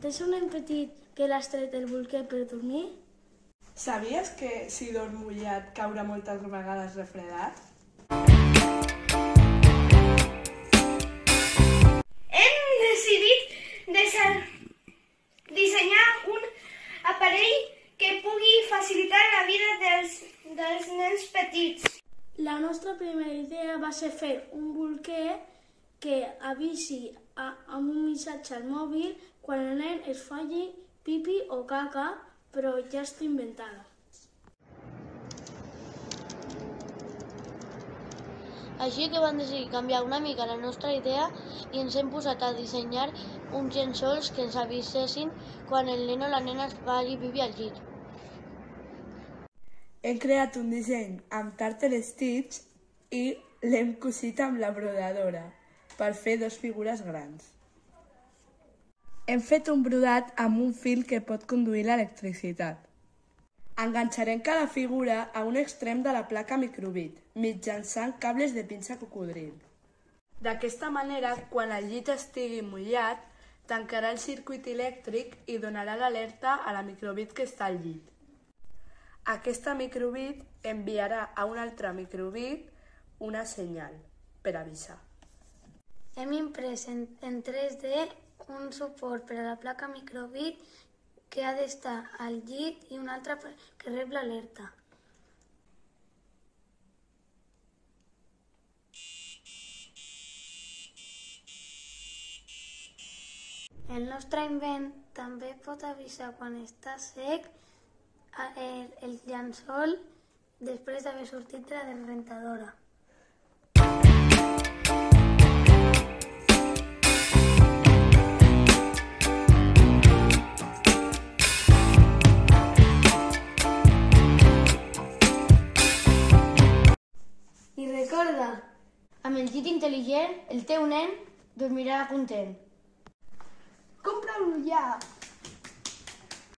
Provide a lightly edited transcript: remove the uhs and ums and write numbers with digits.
Tens un nen petit que l'has tret el bolquer per dormir? Sabies que si dorm mullat caurà moltes vegades refredat? Hem decidit dissenyar un aparell que pugui facilitar la vida dels nens petits. La nostra primera idea va ser fer un bolquer que avisi amb un missatge al mòbil quan el nen es faci pipi o caca, però ja està inventada. Així que vam decidir canviar una mica la nostra idea i ens hem posat a dissenyar uns llençols que ens avisessin quan el nen o la nena es faci pipi al llit. Hem creat un disseny amb Turtle Stitch i l'hem cosit amb la brodadora per fer dos figures grans. Hem fet un brodat amb un fil que pot conduir l'electricitat. Enganxarem cada figura a un extrem de la placa microbit, mitjançant cables de pinça cocodril. D'aquesta manera, quan el llit estigui mullat, tancarà el circuit elèctric i donarà l'alerta a la microbit que està al llit. Aquesta microbit enviarà a un altre microbit una senyal per avisar. Hem imprès en 3D un suport per a la placa microbit que ha d'estar al llit i un altre que rep l'alerta. El nostre invent també pot avisar quan està sec el llençol després d'haver sortit de la desrentadora. I recorda, amb el llit intel·ligent, el teu nen dormirà content. Compra-lo ja!